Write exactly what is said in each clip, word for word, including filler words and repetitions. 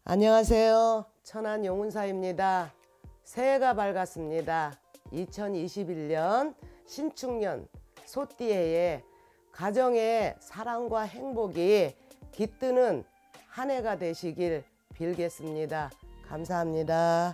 안녕하세요. 천안 용운사입니다. 새해가 밝았습니다. 이천이십일 년 신축년 소띠해에 가정의 사랑과 행복이 깃드는 한 해가 되시길 빌겠습니다. 감사합니다.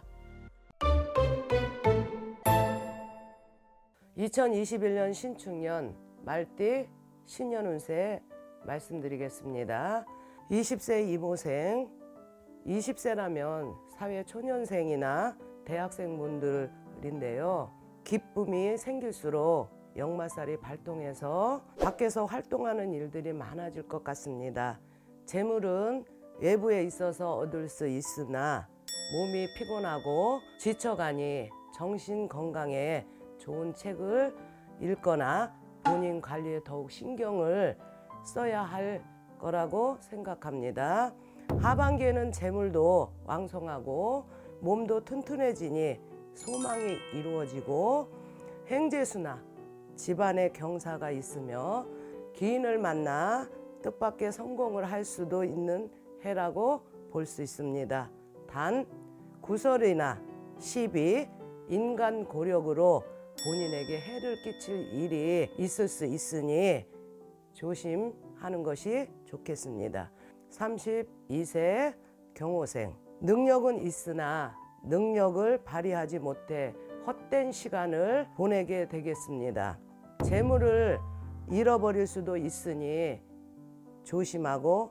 이천이십일 년 신축년 말띠 신년 운세 말씀드리겠습니다. 이십 세 이모생, 이십 세라면 사회초년생이나 대학생분들인데요. 기쁨이 생길수록 역마살이 발동해서 밖에서 활동하는 일들이 많아질 것 같습니다. 재물은 외부에 있어서 얻을 수 있으나 몸이 피곤하고 지쳐가니 정신 건강에 좋은 책을 읽거나 본인 관리에 더욱 신경을 써야 할 거라고 생각합니다. 하반기에는 재물도 왕성하고 몸도 튼튼해지니 소망이 이루어지고 행재수나 집안에 경사가 있으며 기인을 만나 뜻밖의 성공을 할 수도 있는 해라고 볼 수 있습니다. 단 구설이나 시비, 인간 고력으로 본인에게 해를 끼칠 일이 있을 수 있으니 조심하는 것이 좋겠습니다. 삼십이 세 경호생, 능력은 있으나 능력을 발휘하지 못해 헛된 시간을 보내게 되겠습니다. 재물을 잃어버릴 수도 있으니 조심하고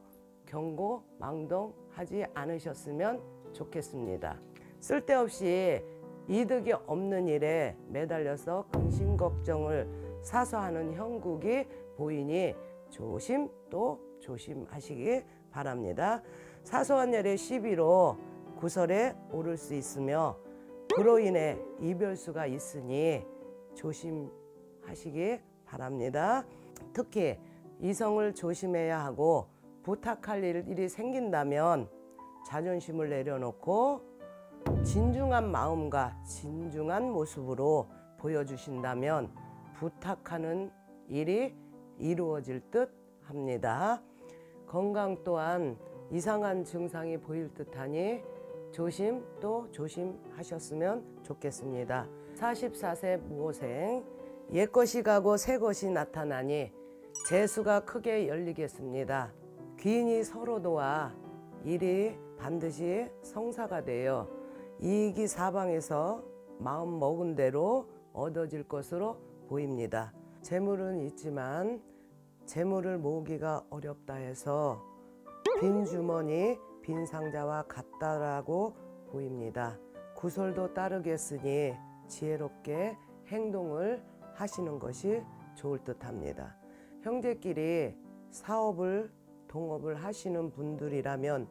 경고망동하지 않으셨으면 좋겠습니다. 쓸데없이 이득이 없는 일에 매달려서 근심 걱정을 사서 하는 형국이 보이니 조심 또 조심하시기 바랍니다. 사소한 일의 시비로 구설에 오를 수 있으며 그로 인해 이별수가 있으니 조심하시기 바랍니다. 특히 이성을 조심해야 하고 부탁할 일이 생긴다면 자존심을 내려놓고 진중한 마음과 진중한 모습으로 보여주신다면 부탁하는 일이 이루어질 듯 합니다. 건강 또한 이상한 증상이 보일 듯하니 조심 또 조심하셨으면 좋겠습니다. 사십사 세 무호생, 옛것이 가고 새것이 나타나니 재수가 크게 열리겠습니다. 귀인이 서로 도와 일이 반드시 성사가 되어 이익이 사방에서 마음 먹은 대로 얻어질 것으로 보입니다. 재물은 있지만 재물을 모으기가 어렵다 해서 빈 주머니 빈 상자와 같다라고 보입니다. 구설도 따르겠으니 지혜롭게 행동을 하시는 것이 좋을 듯 합니다. 형제끼리 사업을 동업을 하시는 분들이라면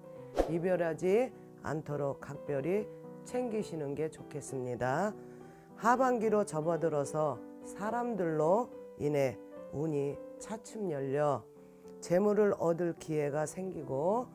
이별하지 않도록 각별히 챙기시는 게 좋겠습니다. 하반기로 접어들어서 사람들로 인해 운이 차츰 열려 재물을 얻을 기회가 생기고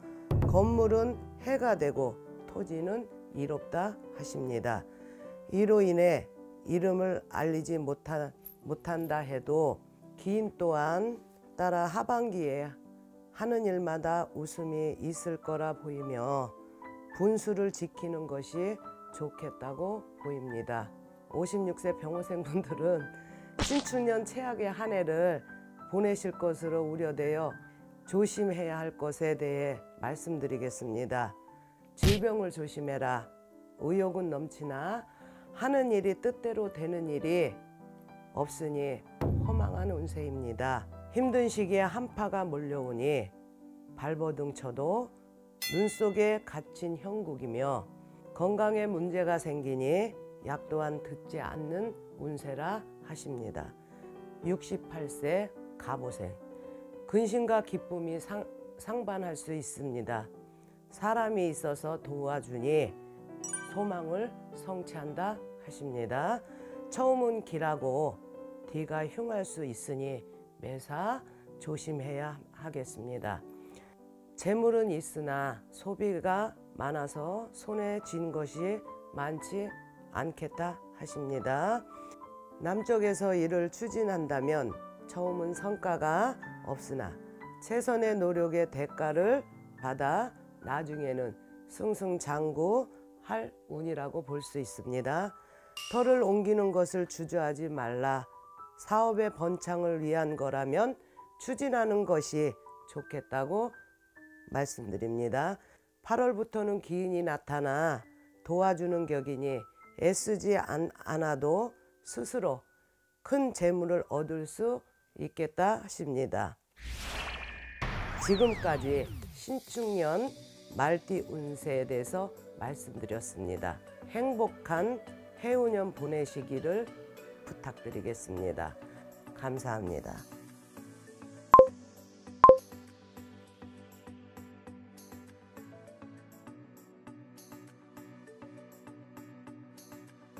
건물은 해가 되고 토지는 이롭다 하십니다. 이로 인해 이름을 알리지 못하, 못한다 해도 기인 또한 따라 하반기에 하는 일마다 웃음이 있을 거라 보이며 분수를 지키는 것이 좋겠다고 보입니다. 오십육 세 병호생분들은 신축년 최악의 한 해를 보내실 것으로 우려되어 조심해야 할 것에 대해 말씀드리겠습니다. 질병을 조심해라. 의욕은 넘치나 하는 일이 뜻대로 되는 일이 없으니 허망한 운세입니다. 힘든 시기에 한파가 몰려오니 발버둥 쳐도 눈 속에 갇힌 형국이며 건강에 문제가 생기니 약 또한 듣지 않는 운세라 하십니다. 육십팔 세 갑오생, 근심과 기쁨이 상, 상반할 수 있습니다. 사람이 있어서 도와주니 소망을 성취한다 하십니다. 처음은 길하고 뒤가 흉할 수 있으니 매사 조심해야 하겠습니다. 재물은 있으나 소비가 많아서 손에 쥔 것이 많지 않겠다 하십니다. 남쪽에서 일을 추진한다면 처음은 성과가 없으나 최선의 노력의 대가를 받아 나중에는 승승장구할 운이라고 볼 수 있습니다. 터를 옮기는 것을 주저하지 말라. 사업의 번창을 위한 거라면 추진하는 것이 좋겠다고 말씀드립니다. 팔월부터는 기운이 나타나 도와주는 격이니 애쓰지 않아도 스스로 큰 재물을 얻을 수 있겠다 하십니다. 지금까지 신축년 말띠 운세에 대해서 말씀드렸습니다. 행복한 해운년 보내시기를 부탁드리겠습니다. 감사합니다.